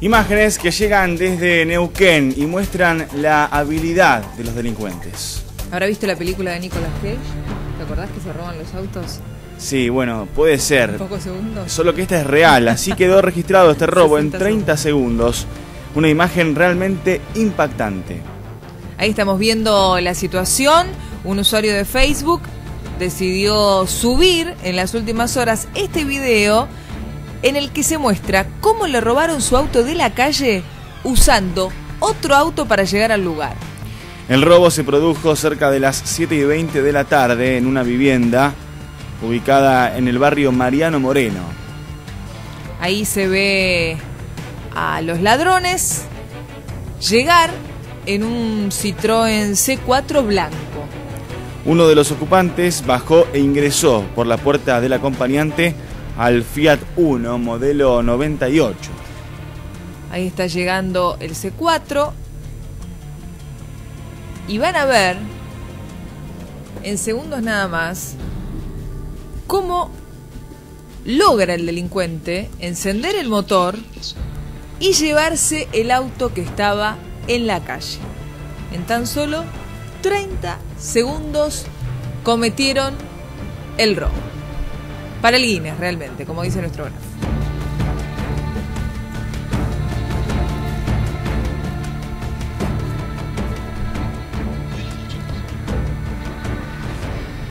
Imágenes que llegan desde Neuquén y muestran la habilidad de los delincuentes. ¿Habrá visto la película de Nicolas Cage? ¿Te acordás que se roban los autos? Sí, bueno, puede ser. En pocos segundos. Solo que esta es real, así quedó registrado este robo en 60 30 segundos. Una imagen realmente impactante. Ahí estamos viendo la situación. Un usuario de Facebook decidió subir en las últimas horas este video en el que se muestra cómo le robaron su auto de la calle usando otro auto para llegar al lugar. El robo se produjo cerca de las 7:20 de la tarde en una vivienda ubicada en el barrio Mariano Moreno. Ahí se ve a los ladrones llegar en un Citroën C4 blanco. Uno de los ocupantes bajó e ingresó por la puerta del acompañante al Fiat Uno modelo 98. Ahí está llegando el C4 y van a ver en segundos nada más cómo logra el delincuente encender el motor y llevarse el auto que estaba en la calle. En tan solo 30 segundos cometieron el robo. Para el Guinness, realmente, como dice nuestro grafo.